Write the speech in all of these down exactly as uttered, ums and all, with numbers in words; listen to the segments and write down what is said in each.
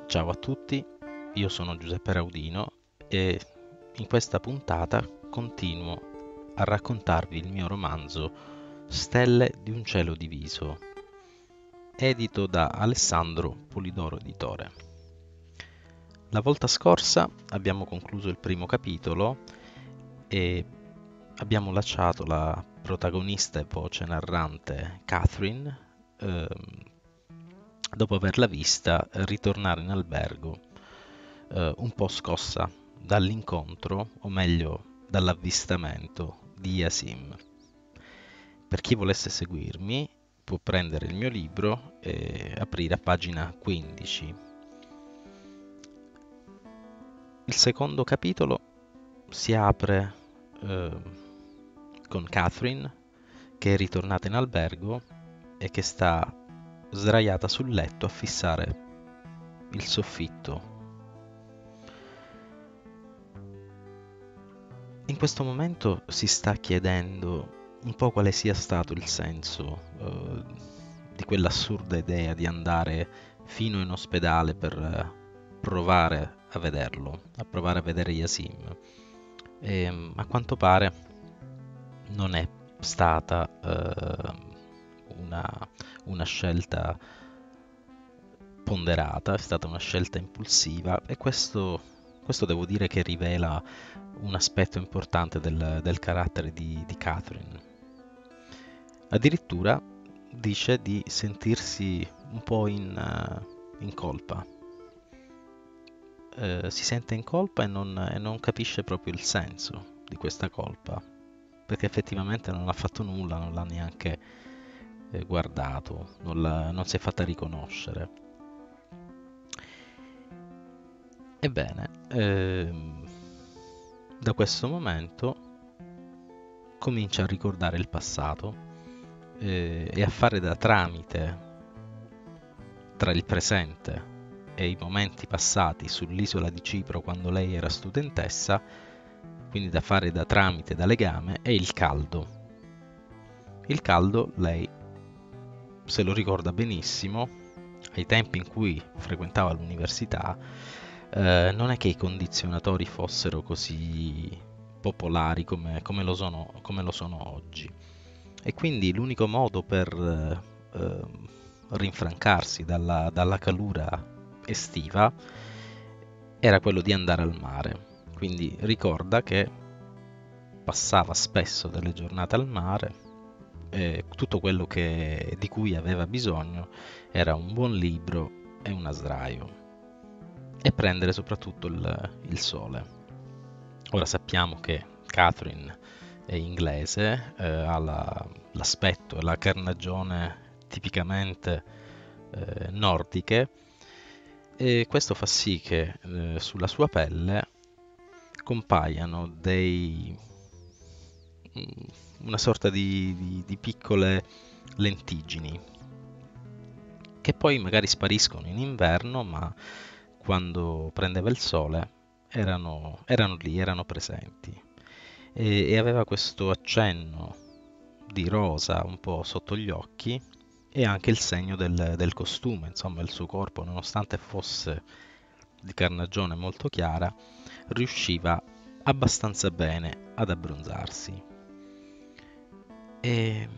Ciao a tutti, io sono Giuseppe Raudino e in questa puntata continuo a raccontarvi il mio romanzo Stelle di un cielo diviso, edito da Alessandro Polidoro Editore. La volta scorsa abbiamo concluso il primo capitolo e abbiamo lasciato la protagonista e voce narrante Catherine, ehm, dopo averla vista ritornare in albergo, eh, un po' scossa dall'incontro, o meglio dall'avvistamento di Yasim. Per chi volesse seguirmi, può prendere il mio libro e aprire a pagina quindici. Il secondo capitolo si apre eh, con Catherine che è ritornata in albergo e che sta sdraiata sul letto a fissare il soffitto. In questo momento si sta chiedendo un po' quale sia stato il senso eh, di quell'assurda idea di andare fino in ospedale per eh, provare a vederlo, a provare a vedere Yasim. E, mm, a quanto pare non è stata eh, una, una scelta ponderata, è stata una scelta impulsiva e questo, questo devo dire che rivela un aspetto importante del, del carattere di, di Catherine. Addirittura dice di sentirsi un po' in, eh, in colpa. Eh, si sente in colpa e non, e non capisce proprio il senso di questa colpa, perché effettivamente non ha fatto nulla, non l'ha neanche eh, guardato, non, l'ha- non si è fatta riconoscere. Ebbene, ehm, da questo momento comincia a ricordare il passato eh, e a fare da tramite tra il presente e i momenti passati sull'isola di Cipro quando lei era studentessa, quindi da fare da tramite, da legame, e il caldo. Il caldo lei se lo ricorda benissimo, ai tempi in cui frequentava l'università, eh, non è che i condizionatori fossero così popolari come, come lo sono, come lo sono oggi. E quindi l'unico modo per eh, eh, rinfrancarsi dalla, dalla calura estiva era quello di andare al mare. Quindi ricorda che passava spesso delle giornate al mare e tutto quello che- di cui aveva bisogno era un buon libro e una sdraio e prendere soprattutto il, il sole. Ora sappiamo che Catherine è inglese, eh, ha la- l'aspetto e la carnagione tipicamente eh, nordiche e questo fa sì che eh, sulla sua pelle compaiano dei, mm, una sorta di, di- di piccole lentiggini che poi magari spariscono in inverno, ma quando prendeva il sole erano, erano lì, erano presenti. E, e aveva questo accenno di rosa un po' sotto gli occhi e anche il segno del, del costume, insomma il suo corpo, nonostante fosse di carnagione molto chiara, riusciva abbastanza bene ad abbronzarsi. E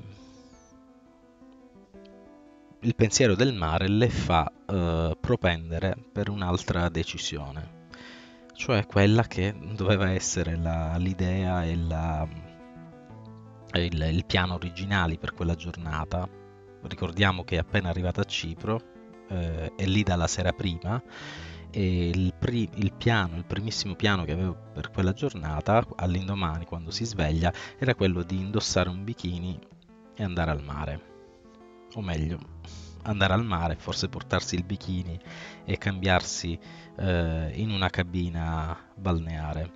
il pensiero del mare le fa eh, propendere per un'altra decisione, cioè quella che doveva essere la- l'idea e la- e il, il piano originali per quella giornata. Ricordiamo che è appena arrivata a Cipro, eh, è lì dalla sera prima e il, pri- il piano, il primissimo piano che avevo per quella giornata, all'indomani quando si sveglia, era quello di indossare un bikini e andare al mare. O meglio, andare al mare, forse portarsi il bikini e cambiarsi eh, in una cabina balneare.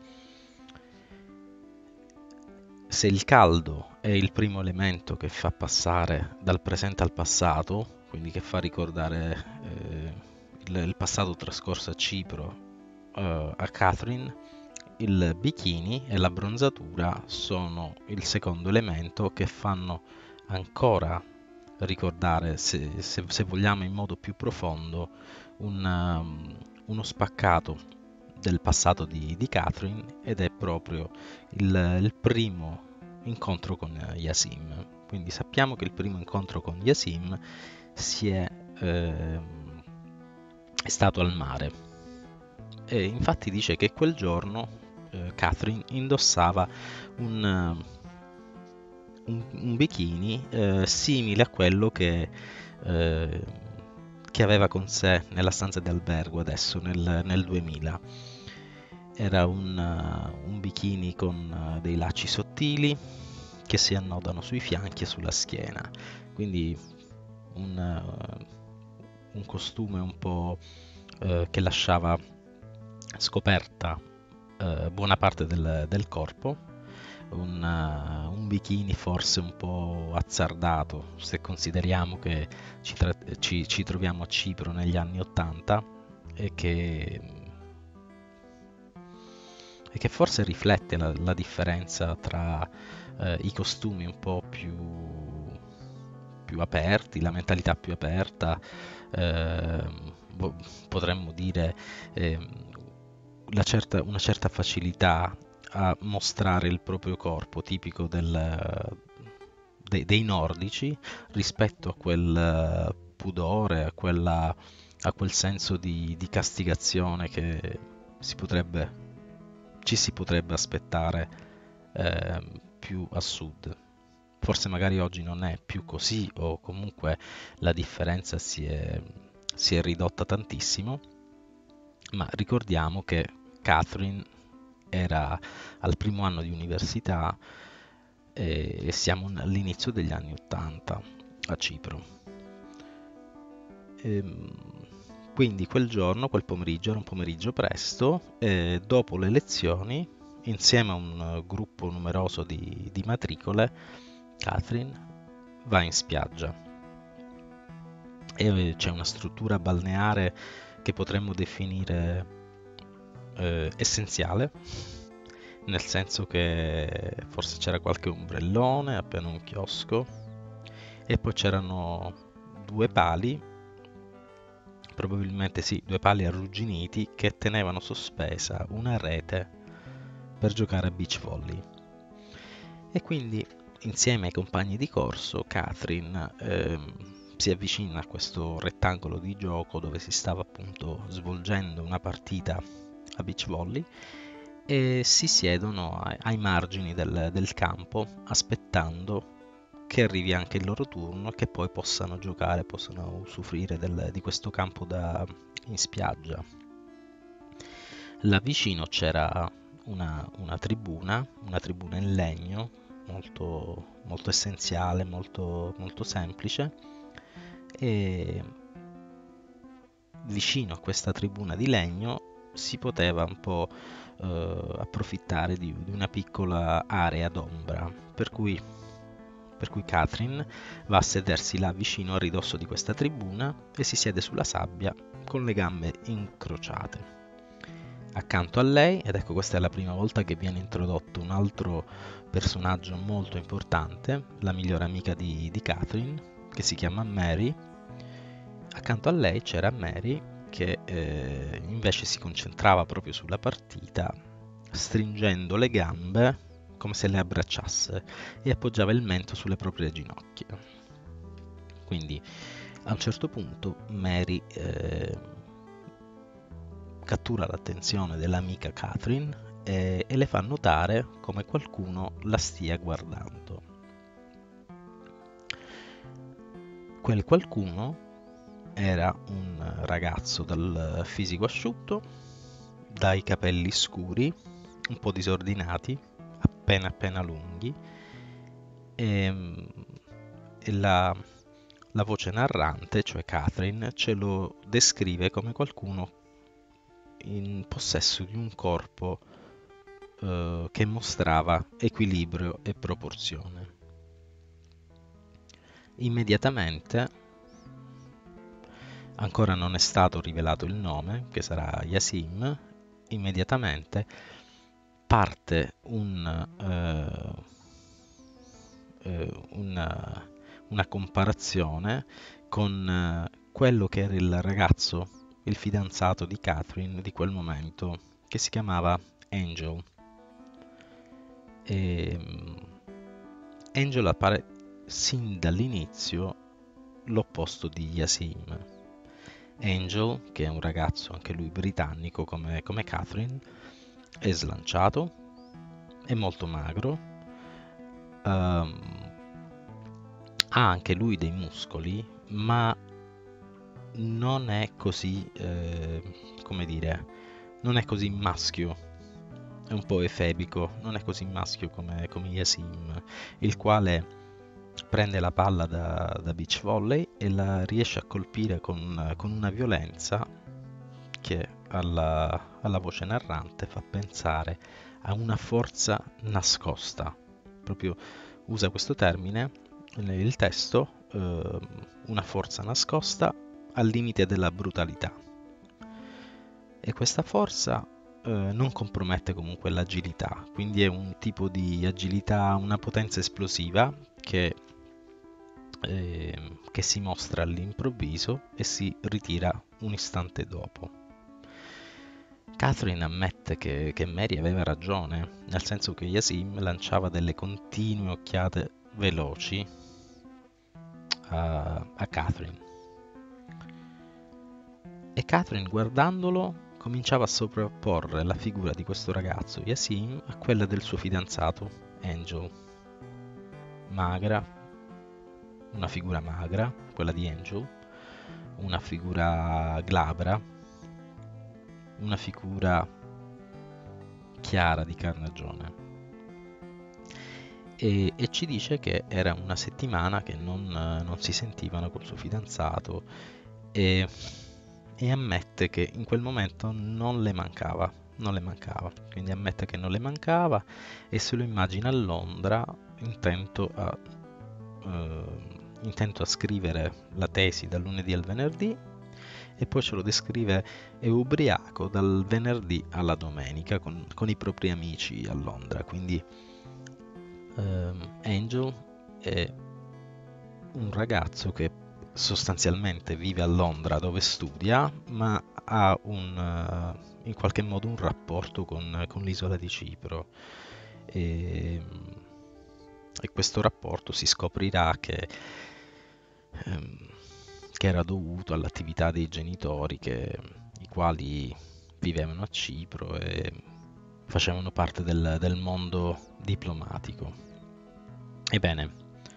Se il caldo è il primo elemento che fa passare dal presente al passato, quindi che fa ricordare eh, il, il passato trascorso a Cipro eh, a Catherine, il bikini e l'abbronzatura sono il secondo elemento che fanno ancora ricordare, se, se- se vogliamo, in modo più profondo, un, um, uno spaccato del passato di, di Catherine, ed è proprio il, il primo incontro con Yasim. Quindi sappiamo che il primo incontro con Yasim si è, ehm, è stato al mare, e infatti dice che quel giorno eh, Catherine indossava un, un, un bikini eh, simile a quello che, eh, che aveva con sé nella stanza di albergo adesso nel, nel duemila. Era un, uh, un bikini con uh, dei lacci sottili che si annodano sui fianchi e sulla schiena, quindi un, uh, un costume un po' uh, che lasciava scoperta uh, buona parte del, del corpo, un, uh, un bikini forse un po' azzardato se consideriamo che ci, tra- ci- ci troviamo a Cipro negli anni ottanta, e che, e che forse riflette la, la differenza tra eh, i costumi un po' più, più aperti, la mentalità più aperta, ehm, bo- potremmo dire ehm, la certa- una certa facilità a mostrare il proprio corpo, tipico del, dei, dei nordici, rispetto a quel eh, pudore, a, quella, a quel senso di, di castigazione che si potrebbe, ci si potrebbe aspettare eh, più a sud. Forse magari oggi non è più così, o comunque la differenza si è, si è ridotta tantissimo, ma ricordiamo che Catherine era al primo anno di università e siamo all'inizio degli anni ottanta a Cipro. Ehm, quindi quel giorno, quel pomeriggio, era un pomeriggio presto, e dopo le lezioni, insieme a un eh, gruppo numeroso di, di matricole, Catherine va in spiaggia. E c'è una struttura balneare che potremmo definire eh, essenziale, nel senso che forse c'era qualche ombrellone, appena un chiosco, e poi c'erano due pali, probabilmente sì, due pali arrugginiti che tenevano sospesa una rete per giocare a beach volley. E quindi, insieme ai compagni di corso, Catherine ehm, si avvicina a questo rettangolo di gioco dove si stava appunto svolgendo una partita a beach volley, e si siedono ai, ai margini del, del campo, aspettando che arrivi anche il loro turno e che poi possano giocare, possano usufruire del- di questo campo da, in spiaggia. Là vicino c'era una, una tribuna, una tribuna in legno, molto, molto essenziale, molto, molto semplice, e vicino a questa tribuna di legno si poteva un po' eh, approfittare di, di una piccola area d'ombra, per cui, per cui Catherine va a sedersi là vicino a ridosso di questa tribuna e si siede sulla sabbia con le gambe incrociate. Accanto a lei, ed ecco, questa è la prima volta che viene introdotto un altro personaggio molto importante, la migliore amica di, di Catherine, che si chiama Mary. Accanto a lei c'era Mary, che eh, invece si concentrava proprio sulla partita, stringendo le gambe come se le abbracciasse, e appoggiava il mento sulle proprie ginocchia. Quindi a un certo punto Mary eh, cattura l'attenzione dell'amica Catherine e, e le fa notare come qualcuno la stia guardando. Quel qualcuno era un ragazzo dal fisico asciutto, dai capelli scuri, un po' disordinati, appena appena lunghi, e, e la, la voce narrante, cioè Catherine, ce lo descrive come qualcuno in possesso di un corpo eh, che mostrava equilibrio e proporzione. Immediatamente, ancora non è stato rivelato il nome, che sarà Yasim, immediatamente parte un, eh, eh, una, una comparazione con eh, quello che era il ragazzo, il fidanzato di Catherine di quel momento, che si chiamava Angel. E, mm, Angel appare sin dall'inizio l'opposto di Yasim. Angel, che è un ragazzo anche lui britannico come, come Catherine, è slanciato, è molto magro, ehm, ha anche lui dei muscoli, ma non è così, eh, come dire, non è così maschio, è un po' efebico, non è così maschio come, come Yasim, il quale prende la palla da, da beach volley e la riesce a colpire con, con una violenza che alla, alla voce narrante fa pensare a una forza nascosta. Proprio usa questo termine nel testo, eh, una forza nascosta al limite della brutalità. E questa forza eh, non compromette comunque l'agilità, quindi è un tipo di agilità, una potenza esplosiva che, eh, che si mostra all'improvviso e si ritira un istante dopo. Catherine ammette che, che Mary aveva ragione, nel senso che Yasim lanciava delle continue occhiate veloci a, a Catherine. E Catherine, guardandolo, cominciava a sovrapporre la figura di questo ragazzo, Yasim, a quella del suo fidanzato, Angel. Magra, una figura magra, quella di Angel, una figura glabra, una figura chiara di carnagione. E, e ci dice che era una settimana che non, non si sentivano col suo fidanzato e, e ammette che in quel momento non le mancava, non le mancava, quindi ammette che non le mancava e se lo immagina a Londra intento a, eh, intento a scrivere la tesi dal lunedì al venerdì e poi ce lo descrive è ubriaco dal venerdì alla domenica con, con i propri amici a Londra, quindi Um, Angel è un ragazzo che sostanzialmente vive a Londra dove studia, ma ha un, uh, in qualche modo un rapporto con, con l'isola di Cipro. E, e questo rapporto si scoprirà che, um, che era dovuto all'attività dei genitori, che, i quali vivevano a Cipro e facevano parte del, del mondo diplomatico. Ebbene,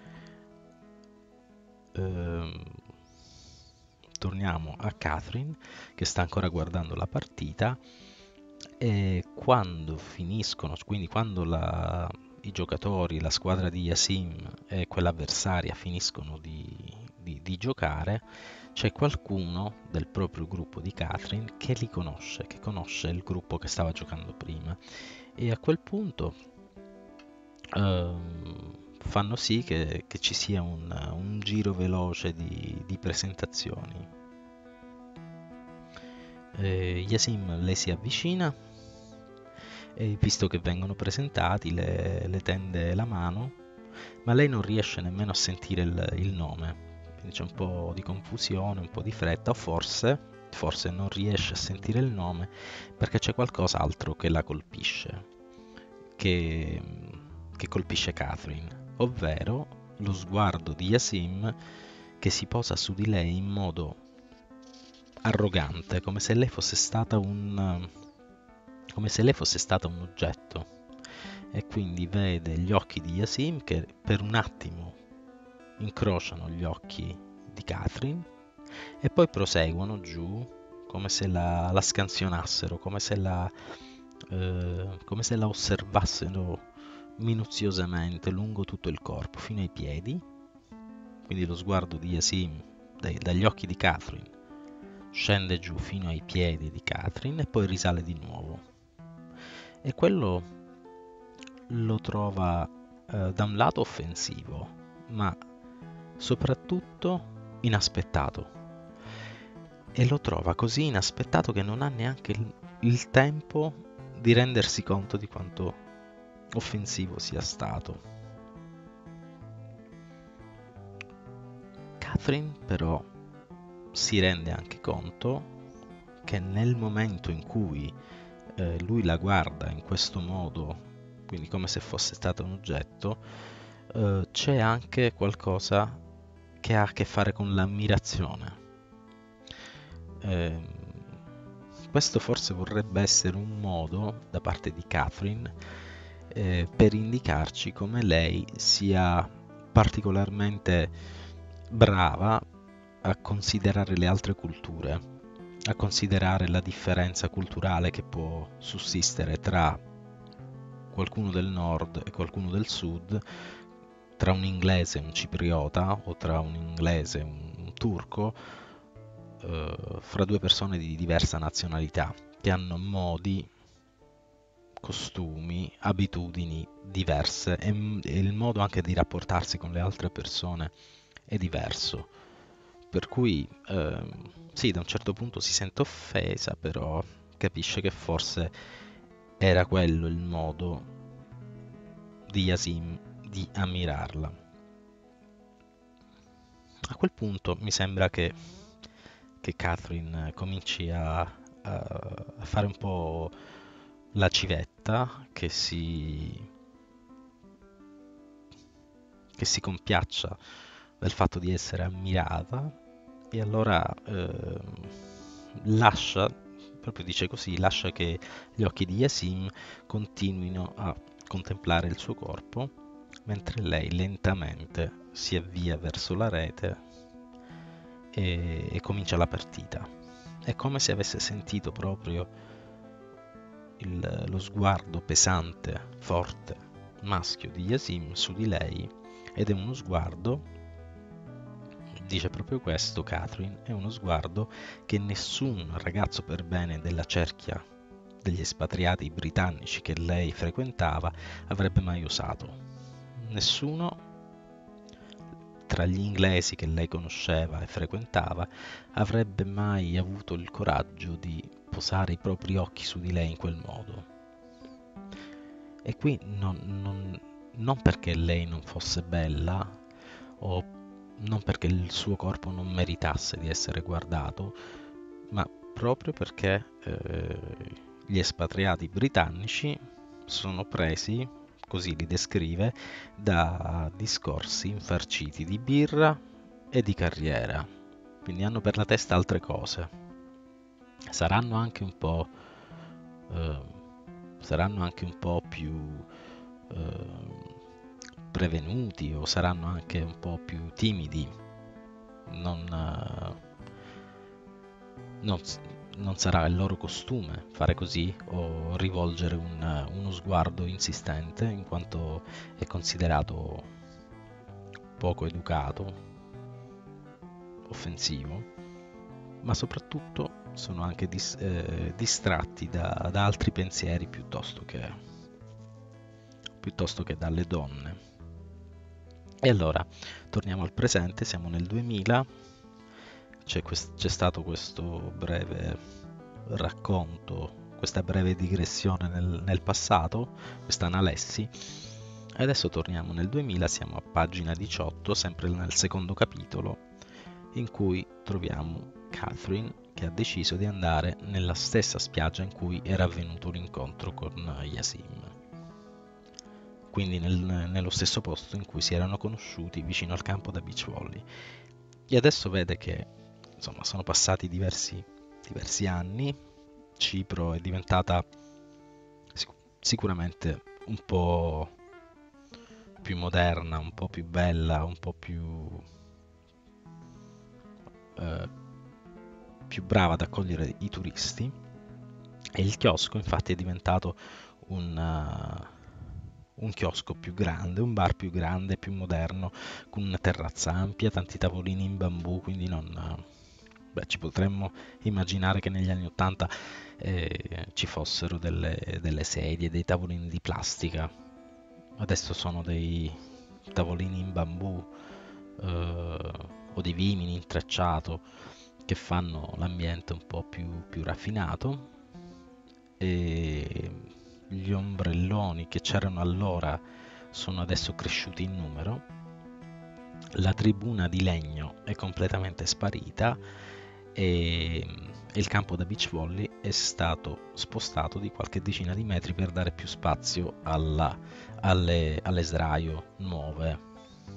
ehm, torniamo a Catherine che sta ancora guardando la partita e quando finiscono, quindi quando la, i giocatori, la squadra di Yasim e quella avversaria finiscono di, di, di giocare, c'è qualcuno del proprio gruppo di Catherine che li conosce, che conosce il gruppo che stava giocando prima e a quel punto ehm, fanno sì che, che ci sia un, un giro veloce di, di presentazioni. Eh, Yasim le si avvicina e visto che vengono presentati le, le tende la mano, ma lei non riesce nemmeno a sentire il, il nome, quindi c'è un po' di confusione, un po' di fretta, o forse, forse non riesce a sentire il nome perché c'è qualcos'altro che la colpisce, che, che colpisce Catherine, ovvero lo sguardo di Yasim che si posa su di lei in modo arrogante, come se lei fosse stata un, come se lei fosse stata un oggetto. E quindi vede gli occhi di Yasim che per un attimo incrociano gli occhi di Catherine e poi proseguono giù come se la, la scansionassero, come se la, eh, come se la osservassero minuziosamente lungo tutto il corpo fino ai piedi. Quindi lo sguardo di Yasim dai, dagli occhi di Catherine scende giù fino ai piedi di Catherine e poi risale di nuovo. E quello lo trova eh, da un lato offensivo, ma soprattutto inaspettato. E lo trova così inaspettato che non ha neanche il, il tempo di rendersi conto di quanto offensivo sia stato. Catherine però si rende anche conto che nel momento in cui eh, lui la guarda in questo modo, quindi come se fosse stato un oggetto, eh, c'è anche qualcosa che ha a che fare con l'ammirazione. Eh, questo forse vorrebbe essere un modo da parte di Catherine eh, per indicarci come lei sia particolarmente brava a considerare le altre culture, a considerare la differenza culturale che può sussistere tra qualcuno del nord e qualcuno del sud, tra un inglese e un cipriota o tra un inglese e un, un turco, eh, fra due persone di diversa nazionalità che hanno modi, costumi, abitudini diverse e, e il modo anche di rapportarsi con le altre persone è diverso. Per cui ehm, sì, da un certo punto si sente offesa, però capisce che forse era quello il modo di Yasim di ammirarla. A quel punto mi sembra che, che Catherine cominci a, a, a fare un po' la civetta, che si, che si compiaccia del fatto di essere ammirata e allora eh, lascia, proprio dice così, lascia che gli occhi di Yasim continuino a contemplare il suo corpo mentre lei lentamente si avvia verso la rete e, e comincia la partita. È come se avesse sentito proprio il, lo sguardo pesante, forte, maschio di Yasim su di lei ed è uno sguardo, dice proprio questo Catherine, è uno sguardo che nessun ragazzo per bene della cerchia degli espatriati britannici che lei frequentava avrebbe mai usato. Nessuno tra gli inglesi che lei conosceva e frequentava avrebbe mai avuto il coraggio di posare i propri occhi su di lei in quel modo. E qui non, non, non perché lei non fosse bella o non perché il suo corpo non meritasse di essere guardato, ma proprio perché eh, gli espatriati britannici sono presi, così li descrive, da discorsi infarciti di birra e di carriera, quindi hanno per la testa altre cose. Saranno anche un po', eh, saranno anche un po' più eh, prevenuti o saranno anche un po' più timidi. Non, eh, non, non sarà il loro costume fare così o rivolgere un, uno sguardo insistente, in quanto è considerato poco educato, offensivo, ma soprattutto sono anche dis- eh, distratti da, da altri pensieri piuttosto che, piuttosto che dalle donne. E allora torniamo al presente, siamo nel duemila, c'è, quest- c'è stato questo breve racconto, questa breve digressione nel, nel passato, questa analessi, e adesso torniamo nel duemila, siamo a pagina diciotto, sempre nel secondo capitolo, in cui troviamo Catherine che ha deciso di andare nella stessa spiaggia in cui era avvenuto l'incontro con Yasim, quindi nel, nello stesso posto in cui si erano conosciuti vicino al campo da beach volley. E adesso vede che insomma sono passati diversi, diversi anni, Cipro è diventata sic- sicuramente un po' più moderna, un po' più bella, un po' più, eh, più brava ad accogliere i turisti e il chiosco infatti è diventato un, uh, un chiosco più grande, un bar più grande, più moderno, con una terrazza ampia, tanti tavolini in bambù, quindi non... Uh, beh, ci potremmo immaginare che negli anni ottanta eh, ci fossero delle, delle sedie, dei tavolini di plastica. Adesso sono dei tavolini in bambù eh, o di vimini intrecciato che fanno l'ambiente un po' più, più raffinato e gli ombrelloni che c'erano allora sono adesso cresciuti in numero la tribuna di legno è completamente sparita e il campo da beach volley è stato spostato di qualche decina di metri per dare più spazio alla, alle, alle sdraio nuove.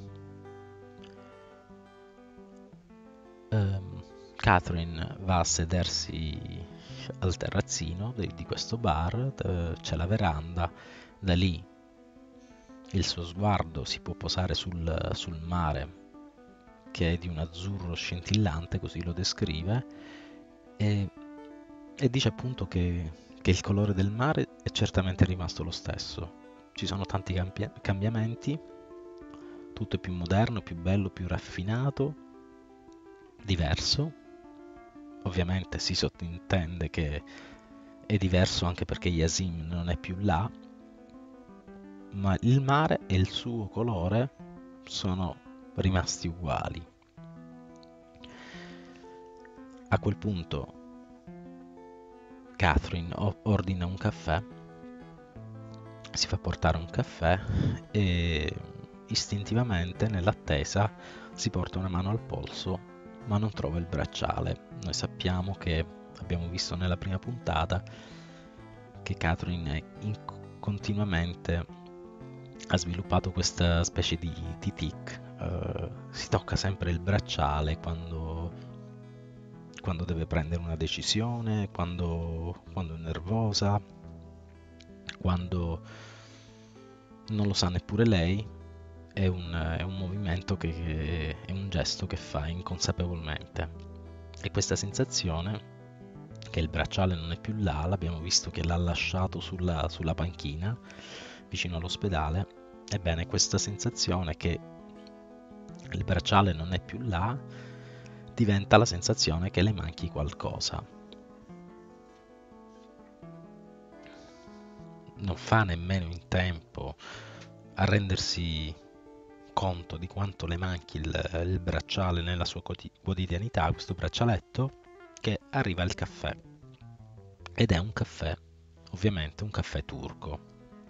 Um, Catherine va a sedersi al terrazzino di, di questo bar, eh, c'è la veranda, da lì il suo sguardo si può posare sul, sul mare, che è di un azzurro scintillante, così lo descrive, e, e dice appunto che, che il colore del mare è certamente rimasto lo stesso. Ci sono tanti cambi- cambiamenti, tutto è più moderno, più bello, più raffinato, diverso. Ovviamente si sottintende che è diverso anche perché Yasim non è più là, ma il mare e il suo colore sono rimasti uguali. A quel punto Catherine ordina un caffè, si fa portare un caffè e istintivamente nell'attesa si porta una mano al polso ma non trova il bracciale. Noi sappiamo che abbiamo visto nella prima puntata che Catherine è in, continuamente ha sviluppato questa specie di, di tic, uh, si tocca sempre il bracciale quando, quando deve prendere una decisione, quando, quando è nervosa, quando non lo sa neppure lei, è un, è un movimento che, che è un gesto che fa inconsapevolmente. E questa sensazione che il bracciale non è più là, l'abbiamo visto che l'ha lasciato sulla, sulla panchina vicino all'ospedale. Ebbene, questa sensazione che il bracciale non è più là diventa la sensazione che le manchi qualcosa. Non fa nemmeno in tempo a rendersi conto di quanto le manchi il, il bracciale nella sua quotidianità, questo braccialetto, che arriva il caffè. Ed è un caffè, ovviamente un caffè turco.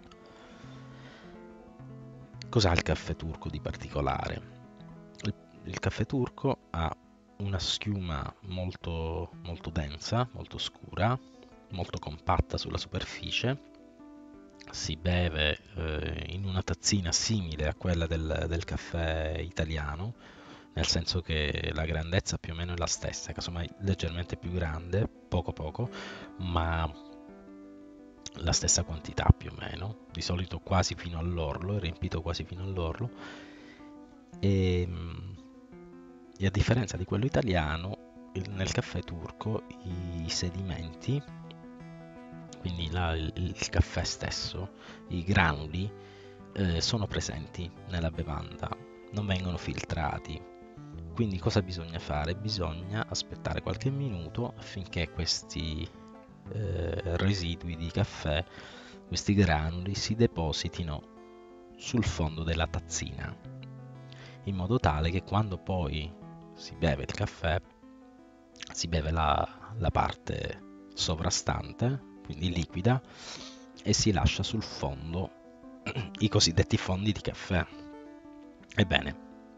Cos'ha il caffè turco di particolare? Il, il caffè turco ha una schiuma molto, molto densa, molto scura, molto compatta sulla superficie. Si beve eh, in una tazzina simile a quella del, del caffè italiano, nel senso che la grandezza più o meno è la stessa, casomai leggermente più grande, poco poco, ma la stessa quantità più o meno, di solito quasi fino all'orlo, è riempito quasi fino all'orlo. E, e a differenza di quello italiano, il, nel caffè turco i sedimenti, quindi la, il, il caffè stesso, i granuli, eh, sono presenti nella bevanda, non vengono filtrati. Quindi cosa bisogna fare? Bisogna aspettare qualche minuto affinché questi eh, residui di caffè, questi granuli, si depositino sul fondo della tazzina, in modo tale che quando poi si beve il caffè, si beve la, la parte sovrastante, quindi liquida, e si lascia sul fondo i cosiddetti fondi di caffè. Ebbene,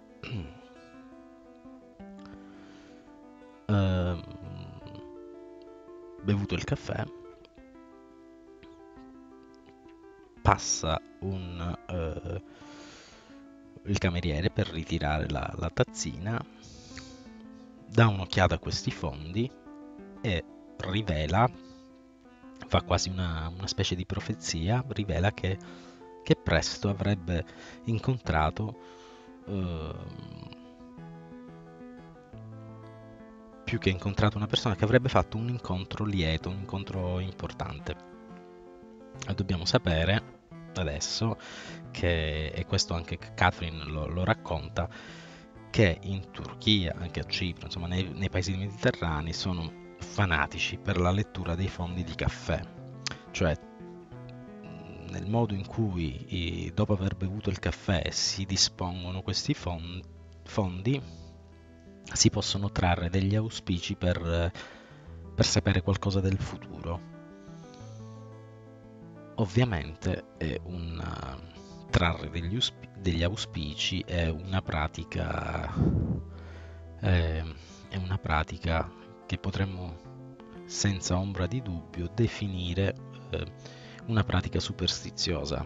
ehm, bevuto il caffè, passa un, eh, il cameriere per ritirare la, la tazzina, dà un'occhiata a questi fondi e rivela, fa quasi una, una specie di profezia, rivela che, che presto avrebbe incontrato eh, più che incontrato una persona, che avrebbe fatto un incontro lieto, un incontro importante. E dobbiamo sapere adesso che, e questo anche Catherine lo, lo racconta, che in Turchia, anche a Cipro, insomma nei, nei paesi mediterranei sono fanatici per la lettura dei fondi di caffè, cioè nel modo in cui dopo aver bevuto il caffè si dispongono questi fondi, si possono trarre degli auspici per, per sapere qualcosa del futuro. Ovviamente è un uh, trarre degli, uspi- degli auspici è una pratica, eh, è una pratica che potremmo senza ombra di dubbio definire eh, una pratica superstiziosa,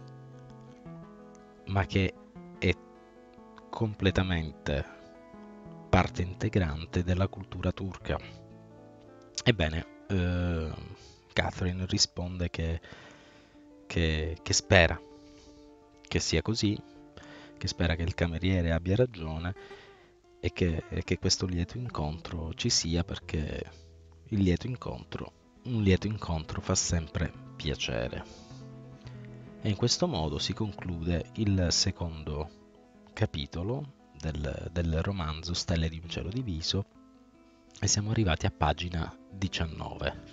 ma che è completamente parte integrante della cultura turca. Ebbene, eh, Catherine risponde che, che, che spera che sia così, che spera che il cameriere abbia ragione e che, e che questo lieto incontro ci sia, perché il lieto incontro, un lieto incontro fa sempre piacere. E in questo modo si conclude il secondo capitolo del, del romanzo Stelle di un cielo diviso e siamo arrivati a pagina diciannove.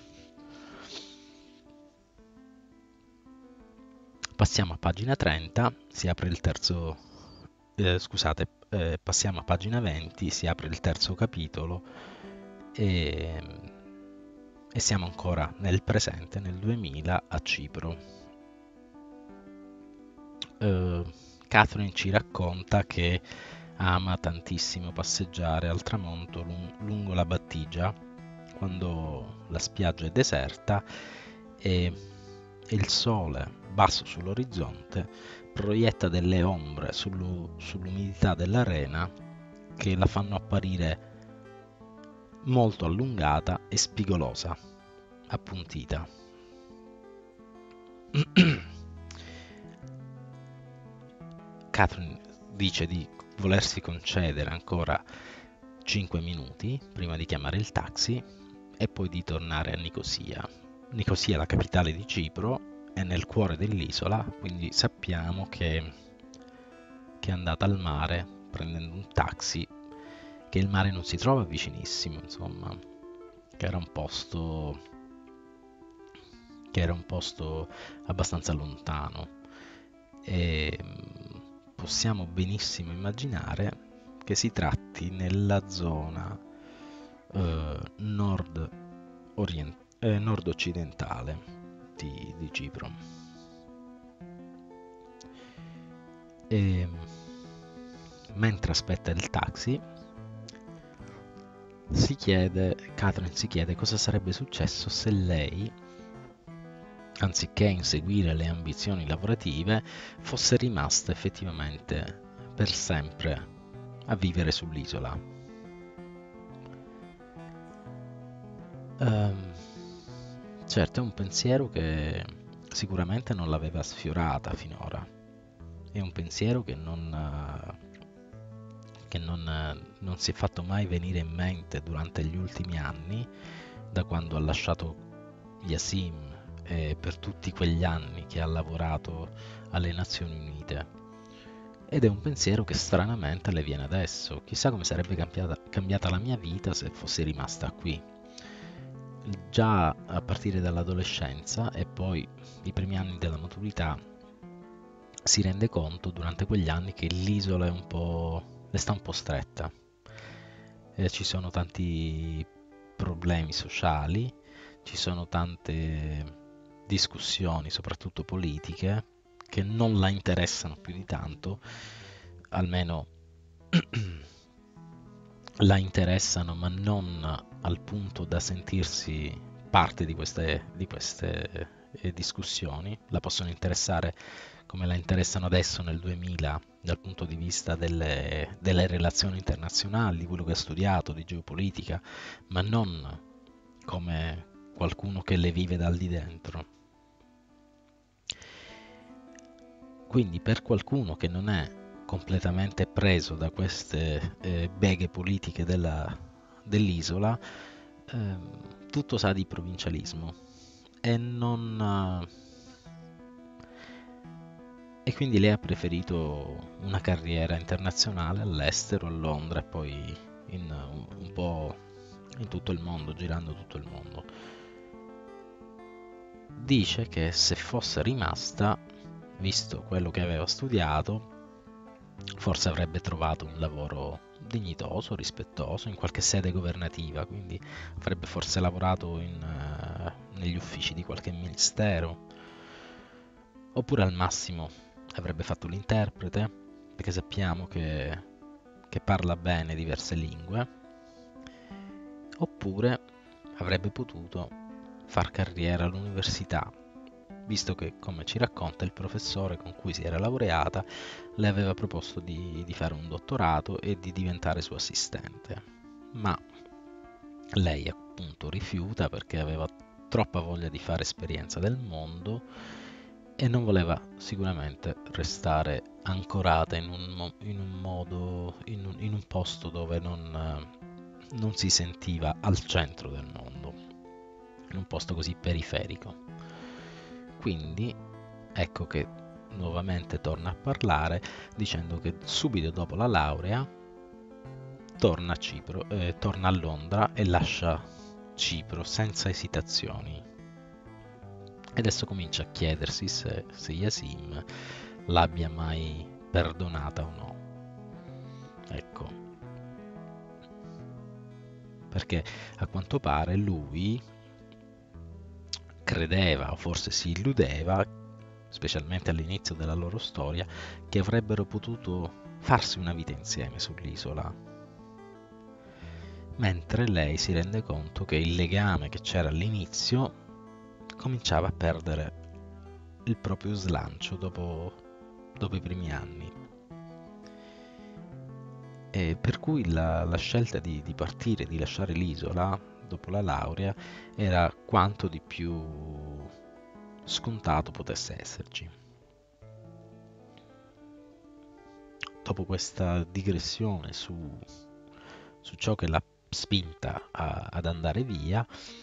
Passiamo a pagina trenta, si apre il terzo, eh, scusate, eh, passiamo a pagina venti, si apre il terzo capitolo e, e siamo ancora nel presente, nel duemila a Cipro. Eh, Catherine ci racconta che ama tantissimo passeggiare al tramonto lung- lungo la battigia quando la spiaggia è deserta e il sole basso sull'orizzonte proietta delle ombre sullu- sull'umidità dell'arena che la fanno apparire molto allungata e spigolosa, appuntita. Catherine dice di volersi concedere ancora cinque minuti prima di chiamare il taxi e poi di tornare a Nicosia. Nicosia è la capitale di Cipro, è nel cuore dell'isola, quindi sappiamo che, che è andata al mare prendendo un taxi, che il mare non si trova vicinissimo, insomma, che era un posto, che era un posto abbastanza lontano. E possiamo benissimo immaginare che si tratti nella zona eh, nord, orient- eh, nord-occidentale di, di Cipro. E mentre aspetta il taxi, si chiede, Catherine si chiede cosa sarebbe successo se lei, anziché inseguire le ambizioni lavorative, fosse rimasta effettivamente per sempre a vivere sull'isola. Um, certo, è un pensiero che sicuramente non l'aveva sfiorata finora. È un pensiero che non, eh, che non, eh, non si è fatto mai venire in mente durante gli ultimi anni, da quando ha lasciato Yasim e per tutti quegli anni che ha lavorato alle Nazioni Unite. Ed è un pensiero che stranamente le viene adesso. Chissà come sarebbe cambiata, cambiata la mia vita se fossi rimasta qui. Già a partire dall'adolescenza e poi i primi anni della maturità si rende conto durante quegli anni che l'isola è un po', le sta un po' stretta. E ci sono tanti problemi sociali, ci sono tante discussioni, soprattutto politiche, che non la interessano più di tanto, almeno la interessano, ma non al punto da sentirsi parte di queste, di queste eh, discussioni. La possono interessare come la interessano adesso nel duemila dal punto di vista delle, delle relazioni internazionali, di quello che ha studiato, di geopolitica, ma non come qualcuno che le vive dal di dentro. Quindi per qualcuno che non è completamente preso da queste eh, beghe politiche della, dell'isola, ehm, tutto sa di provincialismo e non... eh, e quindi lei ha preferito una carriera internazionale all'estero, a Londra e poi in, un, un po' in tutto il mondo, girando tutto il mondo. Dice che se fosse rimasta, visto quello che aveva studiato, forse avrebbe trovato un lavoro dignitoso, rispettoso, in qualche sede governativa, quindi avrebbe forse lavorato in, eh, negli uffici di qualche ministero, oppure al massimo avrebbe fatto l'interprete, perché sappiamo che, che parla bene diverse lingue, oppure avrebbe potuto far carriera all'università, visto che, come ci racconta, il professore con cui si era laureata le aveva proposto di, di fare un dottorato e di diventare suo assistente. Ma lei appunto rifiuta perché aveva troppa voglia di fare esperienza del mondo e non voleva sicuramente restare ancorata in un, mo- in un modo, in un, in un posto dove non, eh, non si sentiva al centro del mondo, in un posto così periferico. Quindi ecco che nuovamente torna a parlare dicendo che subito dopo la laurea torna a Cipro, eh, torna a Londra e lascia Cipro senza esitazioni. E adesso comincia a chiedersi se, se Yasim l'abbia mai perdonata o no. Ecco, perché a quanto pare lui credeva, o forse si illudeva, specialmente all'inizio della loro storia, che avrebbero potuto farsi una vita insieme sull'isola, mentre lei si rende conto che il legame che c'era all'inizio cominciava a perdere il proprio slancio dopo, dopo i primi anni. E per cui la, la scelta di, di partire, di lasciare l'isola dopo la laurea era quanto di più scontato potesse esserci. Dopo questa digressione su, su ciò che l'ha spinta a, ad andare via,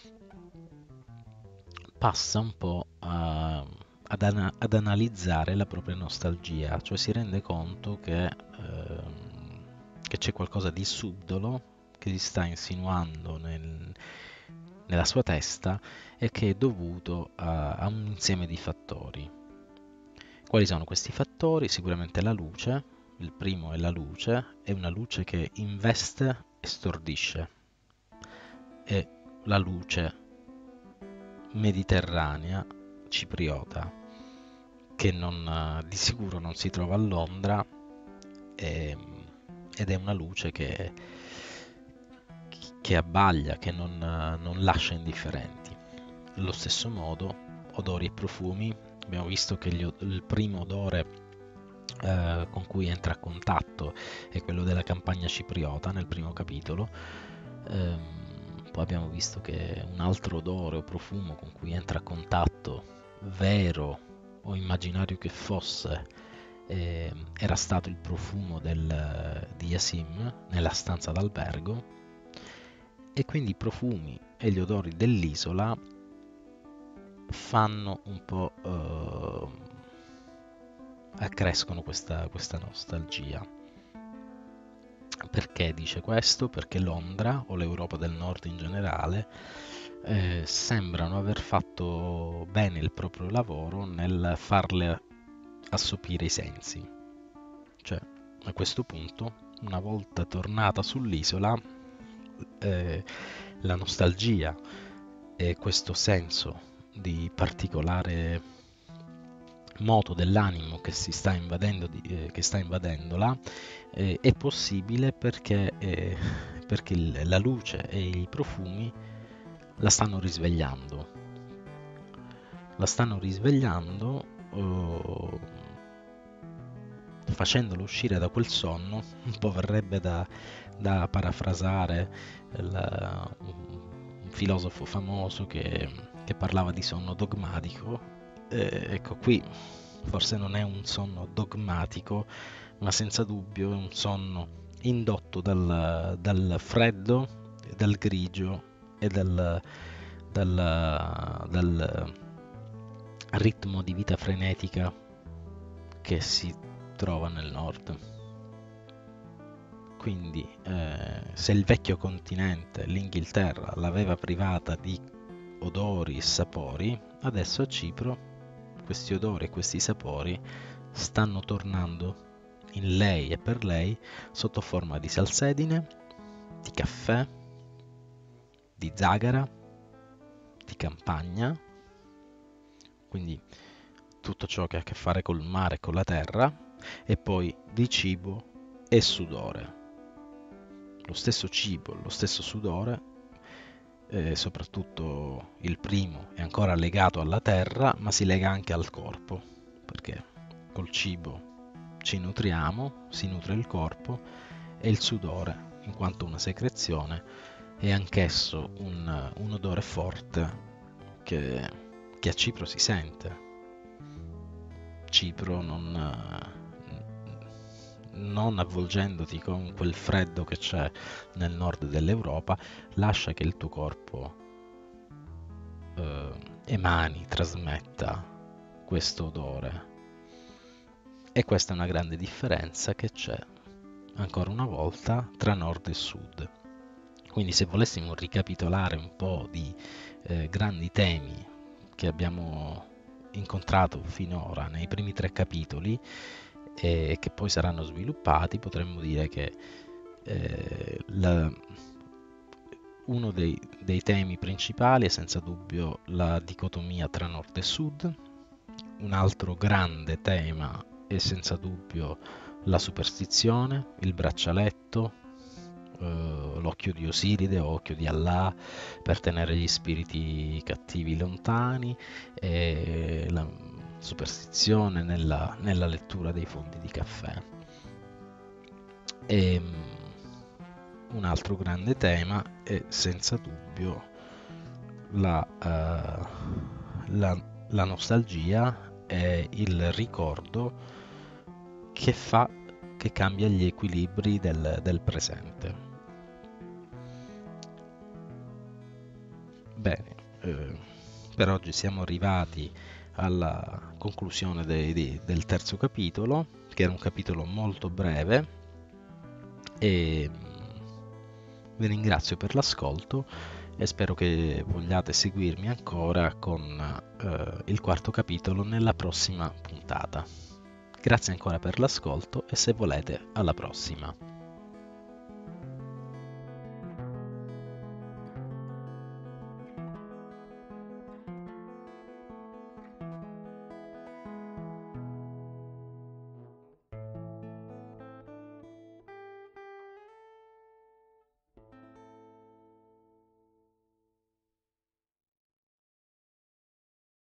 passa un po' a, ad, ana- ad analizzare la propria nostalgia, cioè si rende conto che, ehm, che c'è qualcosa di subdolo che si sta insinuando nel- nella sua testa e che è dovuto a, a un insieme di fattori. Quali sono questi fattori? Sicuramente la luce. Il primo è la luce, è una luce che investe e stordisce. È la luce mediterranea cipriota, che non, di sicuro non si trova a Londra, e- ed è una luce che, che abbaglia, che non, non lascia indifferenti. Allo stesso modo, odori e profumi. Abbiamo visto che gli il primo odore eh, con cui entra a contatto è quello della campagna cipriota nel primo capitolo. Ehm, Poi abbiamo visto che un altro odore o profumo con cui entra a contatto, vero o immaginario che fosse, eh, era stato il profumo del, di Yasim nella stanza d'albergo, e quindi i profumi e gli odori dell'isola fanno un po' eh, accrescono questa, questa nostalgia. Perché dice questo? Perché Londra o l'Europa del Nord in generale eh, sembrano aver fatto bene il proprio lavoro nel farle assopire i sensi. Cioè, a questo punto, una volta tornata sull'isola, eh, la nostalgia e questo senso di particolare moto dell'animo che si sta invadendo, di- eh, che sta invadendola, eh, è possibile perché, eh, perché il- la luce e i profumi la stanno risvegliando. La stanno risvegliando, oh, facendolo uscire da quel sonno. Un po' verrebbe da, da parafrasare il- un filosofo famoso che, che parlava di sonno dogmatico. Eh, ecco, qui forse non è un sonno dogmatico, ma senza dubbio è un sonno indotto dal, dal freddo, dal grigio e dal, dal, dal ritmo di vita frenetica che si trova nel nord. Quindi, eh, se il vecchio continente, l'Inghilterra, l'aveva privata di odori e sapori, adesso a Cipro questi odori e questi sapori stanno tornando in lei e per lei sotto forma di salsedine, di caffè, di zagara, di campagna, quindi tutto ciò che ha a che fare col mare e con la terra, e poi di cibo e sudore. Lo stesso cibo, lo stesso sudore, eh, soprattutto il primo è ancora legato alla terra, ma si lega anche al corpo, perché col cibo ci nutriamo, si nutre il corpo, e il sudore, in quanto una secrezione, è anch'esso un, un odore forte che, che a Cipro si sente. Cipro non, non avvolgendoti con quel freddo che c'è nel nord dell'Europa, lascia che il tuo corpo eh, emani, trasmetta questo odore. E questa è una grande differenza che c'è, ancora una volta, tra nord e sud. Quindi se volessimo ricapitolare un po' di eh, grandi temi che abbiamo incontrato finora nei primi tre capitoli e che poi saranno sviluppati, potremmo dire che eh, la, uno dei, dei temi principali è senza dubbio la dicotomia tra nord e sud. Un altro grande tema è senza dubbio la superstizione, il braccialetto, eh, l'occhio di Osiride o occhio di Allah per tenere gli spiriti cattivi lontani, e la superstizione nella, nella lettura dei fondi di caffè. E un altro grande tema è senza dubbio la, uh, la, la nostalgia e il ricordo che fa che cambia gli equilibri del, del presente. Bene, eh, per oggi siamo arrivati alla conclusione dei, dei, del terzo capitolo, che era un capitolo molto breve, e vi ringrazio per l'ascolto e spero che vogliate seguirmi ancora con eh, il quarto capitolo nella prossima puntata. Grazie ancora per l'ascolto e se volete alla prossima.